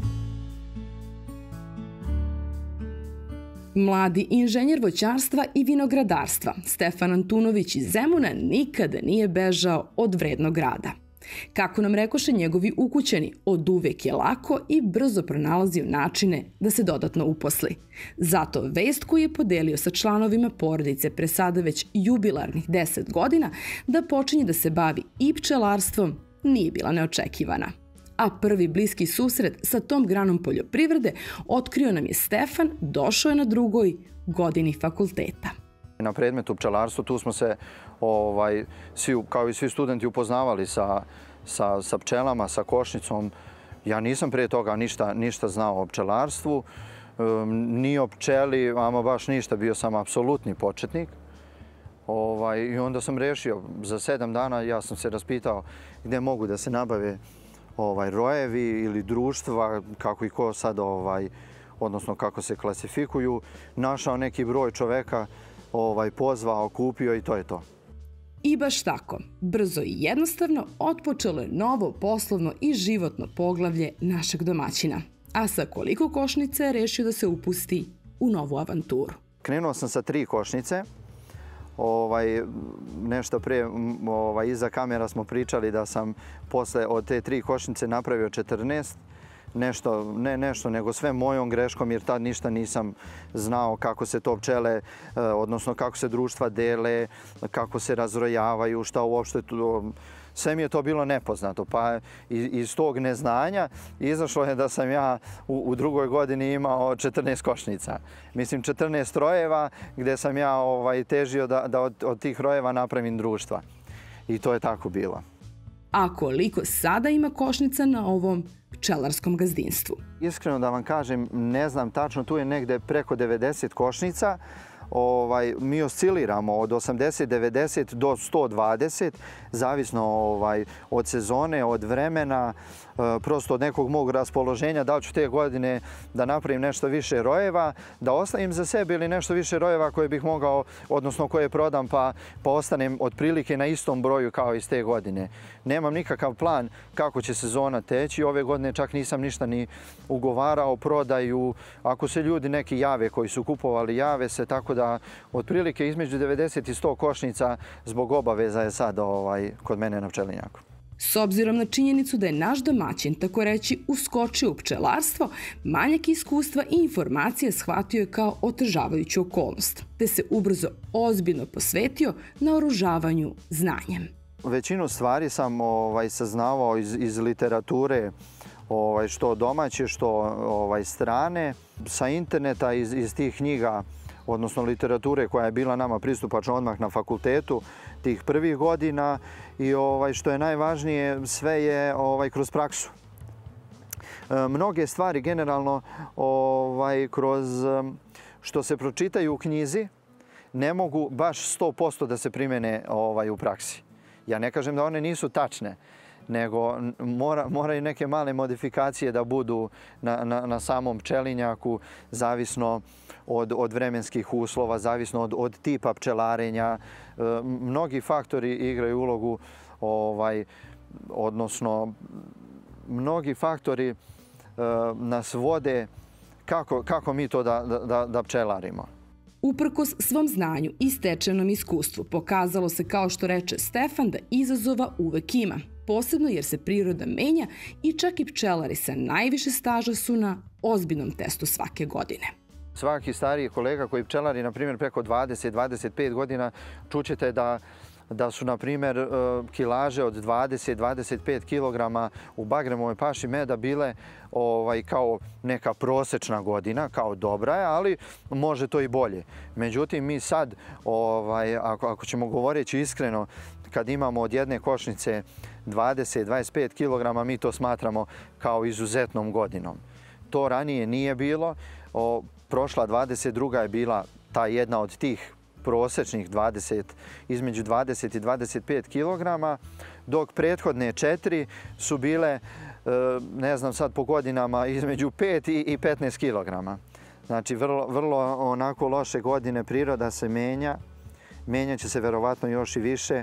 Mladi inženjer voćarstva i vinogradarstva Stefan Antunović iz Zemuna nikada nije bežao od vrednog rada. Kako nam rekoše njegovi ukućani, od uvek je lako i brzo pronalazio načine da se dodatno uposli. Zato vest koju je podelio sa članovima porodice pre sada već jubilarnih deset godina da počinje da se bavi i pčelarstvom nije bila neočekivana. A prvi bliski susret sa tom granom poljoprivrede otkrio nam je Stefan, došao je na drugoj godini fakulteta. Na predmetu pčelarstvo tu smo se, ovaj, svi, kao i svi studenti, upoznavali sa, sa, sa pčelama, sa košnicom. Ja nisam prije toga ništa, ništa znao o pčelarstvu, um, ni o pčeli, ama baš ništa, bio sam apsolutni početnik. Ovaj, I onda sam rešio, za sedam dana ja sam se raspitao gde mogu da se nabave ovaj, rojevi ili društva, kako i ko sad, ovaj, odnosno kako se klasifikuju. Našao neki broj čoveka, ovaj, pozvao, kupio i to je to. I baš tako, brzo i jednostavno otpočelo je novo poslovno i životno poglavlje našeg domaćina. A sa koliko košnica je rešio da se upusti u novu avanturu? Krenuo sam sa tri košnice. Ovaj, nešto pre, ovaj, iza kamera smo pričali da sam posle od te tri košnice napravio četrnaest. Nešto, ne nešto, nego sve mojom greškom, jer tad ništa nisam znao kako se to pčele, odnosno kako se društva dele, kako se razrojavaju, šta uopšte tu... Sve mi je to bilo nepoznato, pa iz tog neznanja izašlo je da sam ja u, u drugoj godini imao četrnaest košnica. Mislim, četrnaest rojeva gdje sam ja ovaj, težio da, da od, od tih rojeva napravim društva. I to je tako bilo. A koliko sada ima košnica na ovom pčelarskom gazdinstvu? Iskreno da vam kažem, ne znam tačno, tu je negde preko devedeset košnica. Ovaj, mi osciliramo od osamdeset devedeset do sto dvadeset, zavisno ovaj, od sezone, od vremena, e, prosto od nekog mog raspoloženja, da li ću te godine da napravim nešto više rojeva, da ostavim za sebe ili nešto više rojeva koje bih mogao, odnosno koje prodam pa, pa ostanem otprilike na istom broju kao iz te godine. Nemam nikakav plan kako će sezona teći, ove godine čak nisam ništa ni ugovarao, prodaju, ako se ljudi neki jave koji su kupovali, jave se, tako da otprilike između devedeset i sto košnica zbog obaveza je sad ovaj, kod mene na pčelinjaku. S obzirom na činjenicu da je naš domaćin, tako reći, uskočio u pčelarstvo, manjak iskustva i informacije shvatio je kao otežavajuću okolnost, te se ubrzo ozbiljno posvetio naoružavanju znanjem. Većinu stvari sam ovaj, saznavao iz, iz literature, ovaj, što domaće, što ovaj, strane, sa interneta, iz, iz tih knjiga, odnosno literature koja je bila nama pristupačna odmah na fakultetu tih prvih godina i ovaj, što je najvažnije, sve je ovaj, kroz praksu. E, mnoge stvari generalno ovaj, kroz što se pročitaju u knjizi ne mogu baš sto posto da se primene ovaj, u praksi. Ja ne kažem da one nisu tačne, nego mora, moraju neke male modifikacije da budu na, na, na samom pčelinjaku, zavisno od, od vremenskih uslova, zavisno od, od tipa pčelarenja. E, mnogi faktori igraju ulogu, ovaj, odnosno mnogi faktori e, nas vode kako, kako mi to da, da, da pčelarimo. Uprkos svom znanju i stečenom iskustvu, pokazalo se, kao što reče Stefan, da izazova uvek ima. Posebno jer se priroda menja i čak i pčelari sa najviše staža su na ozbiljnom testu svake godine. Svaki stariji kolega koji pčelari, na primjer, preko dvadeset do dvadeset pet godina, čućete da da su, na primjer, kilaže od dvadeset do dvadeset pet kilograma u bagremovoj paši meda bile ovaj, kao neka prosečna godina, kao dobra je, ali može to i bolje. Međutim, mi sad, ovaj, ako, ako ćemo govoreći iskreno, kad imamo od jedne košnice dvadeset do dvadeset pet kilograma, mi to smatramo kao izuzetnom godinom. To ranije nije bilo. O, prošla dvadeset druga je bila ta jedna od tih prosečnih dvadeset, između dvadeset i dvadeset pet kilograma, dok prethodne četiri su bile, ne znam sad po godinama, između pet i petnaest kilograma. Znači, vrlo, vrlo onako loše godine, priroda se menja, menjat će se verovatno još i više.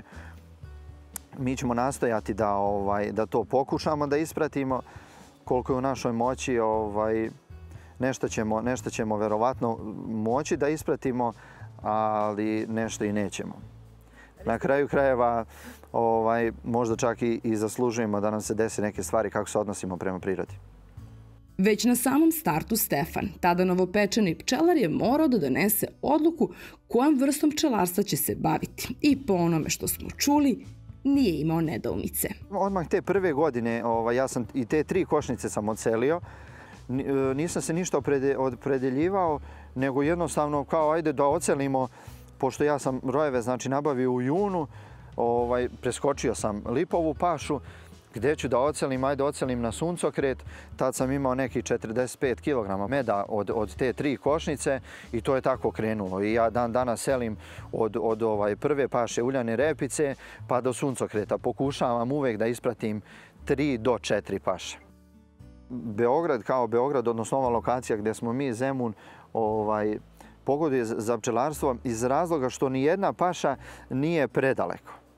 Mi ćemo nastojati da, ovaj, da to pokušamo da ispratimo koliko je u našoj moći. Ovaj, nešto ćemo, nešto ćemo verovatno moći da ispratimo, ali nešto i nećemo. Na kraju krajeva ovaj, možda čak i, i zaslužujemo da nam se desi neke stvari kako se odnosimo prema prirodi. Već na samom startu Stefan, tada novopečeni pčelar, je morao da donese odluku kojom vrstom pčelarstva će se baviti. I po onome što smo čuli, nije imao nedoumice. Odmah te prve godine, ovaj, ja sam i te tri košnice sam odselio. Nisam se ništa opredeljivao, nego jednostavno kao ajde da ocelimo, pošto ja sam rojeve znači nabavio u junu, ovaj, preskočio sam lipovu pašu, gdje ću da ocelim, ajde ocelim na suncokret. Tad sam imao nekih četrdeset pet kilograma meda od, od te tri košnice i to je tako krenulo. I ja dan danas selim od, od ovaj, prve paše uljane repice pa do suncokreta. Pokušavam uvek da ispratim tri do četiri paše. Beograd kao Beograd, odnosno ova lokacija gdje smo mi, Zemun, ovaj, pogoduje za pčelarstvo iz razloga što ni jedna paša nije predaleko.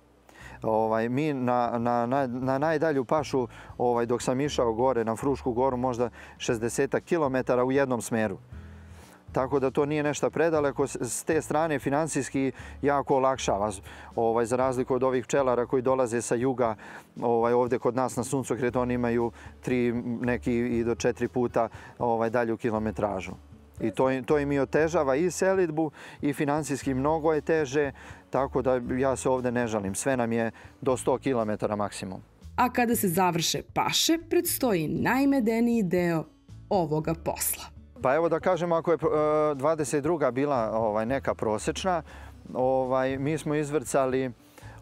Ovaj, mi na, na, na, na najdalju pašu, ovaj, dok sam išao gore na Frušku goru, možda šezdeset kilometara u jednom smeru. Tako da to nije nešto predaleko, s te strane finansijski jako olakšava. Ovaj, za razliku od ovih pčelara koji dolaze sa juga, ovaj, ovdje kod nas na suncokretu oni imaju tri, neki i do četiri puta ovaj, dalju kilometražu. I to, to im i otežava i selidbu i finansijski mnogo je teže, tako da ja se ovdje ne žalim. Sve nam je do sto kilometara maksimum. A kada se završe paše, predstoji najmedeniji deo ovoga posla. Pa evo da kažem, ako je dvadeset druga bila ovaj, neka prosječna, ovaj, mi smo izvrcali,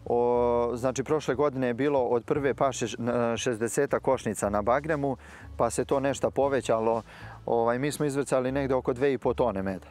o, znači prošle godine je bilo od prve paše šezdeset košnica na bagremu, pa se to nešto povećalo. Ovaj, mi smo izvrcali negdje oko dve i po tone meda.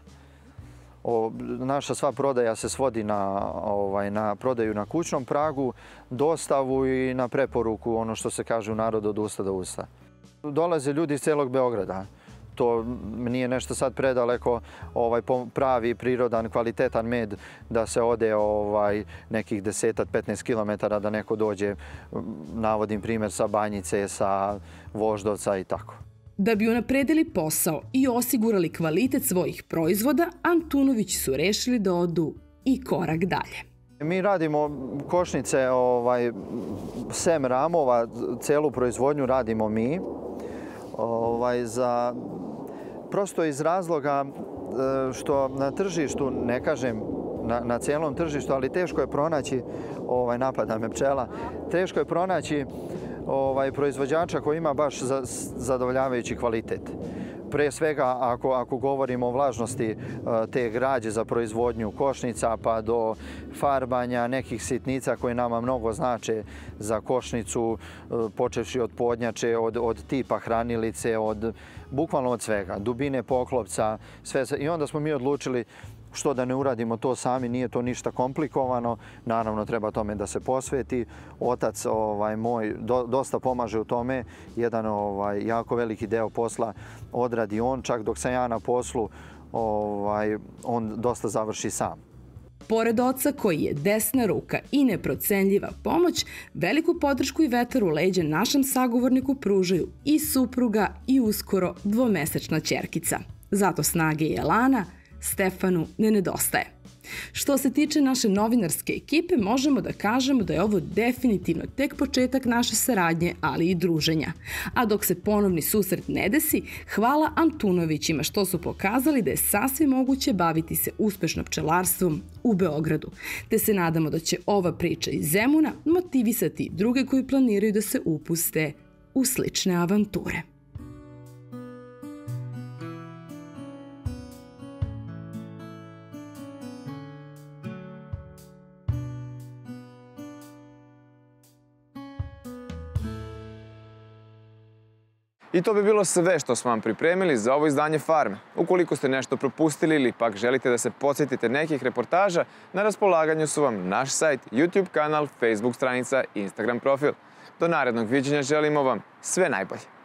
O, naša sva prodaja se svodi na, ovaj, na prodaju na kućnom pragu, dostavu i na preporuku, ono što se kaže u narodu od usta do usta. Dolaze ljudi iz celog Beograda. To nije nešto sad predaleko, ovaj, pravi, prirodan, kvalitetan med da se ode ovaj, nekih deset do petnaest kilometara da neko dođe, navodim primjer sa Banjice, sa Voždovca i tako. Da bi unapredili posao i osigurali kvalitet svojih proizvoda, Antunovići su rešili da odu i korak dalje. Mi radimo košnice, ovaj, sem ramova, celu proizvodnju radimo mi. Ovaj, za, prosto iz razloga što na tržištu, ne kažem na, na cijelom tržištu, ali teško je pronaći, ovaj, napada me pčela, teško je pronaći ovaj, proizvođača koji ima baš za, zadovoljavajući kvalitet. Pre svega, ako, ako govorimo o vlažnosti te građe za proizvodnju košnica, pa do farbanja nekih sitnica koje nama mnogo znače za košnicu, počevši od podnjače, od, od tipa hranilice, od, bukvalno od svega, dubine poklopca, sve. I onda smo mi odlučili što da ne uradimo to sami, nije to ništa komplikovano, naravno treba tome da se posveti. Otac ovaj, moj do, dosta pomaže u tome, jedan ovaj, jako veliki deo posla odradi on, čak dok sam ja na poslu, ovaj, on dosta završi sam. Pored oca koji je desna ruka i neprocenljiva pomoć, veliku podršku i vetar u leđe našem sagovorniku pružaju i supruga i uskoro dvomesečna ćerkica. Zato snage i elana Stefanu ne nedostaje. Što se tiče naše novinarske ekipe, možemo da kažemo da je ovo definitivno tek početak naše saradnje, ali i druženja. A dok se ponovni susret ne desi, hvala Antunovićima što su pokazali da je sasvim moguće baviti se uspešno pčelarstvom u Beogradu. Te se nadamo da će ova priča iz Zemuna motivisati druge koji planiraju da se upuste u slične avanture. I to bi bilo sve što smo vam pripremili za ovo izdanje Farme. Ukoliko ste nešto propustili ili pak želite da se podsjetite nekih reportaža, na raspolaganju su vam naš sajt, YouTube kanal, Facebook stranica i Instagram profil. Do narednog viđenja želimo vam sve najbolje.